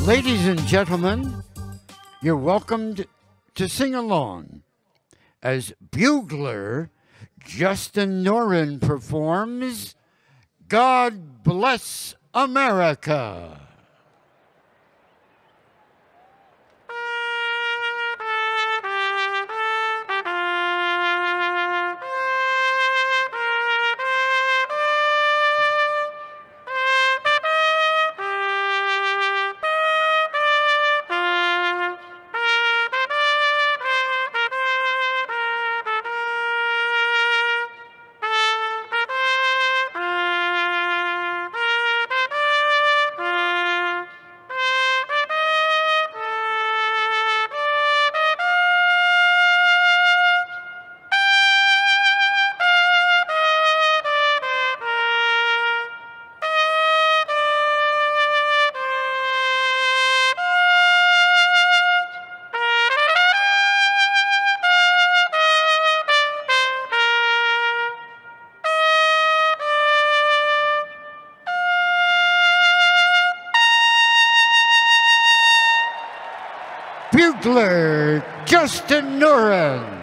Ladies and gentlemen, you're welcomed to sing along as bugler Justin Norin performs God Bless America. Bugler Justin Norin.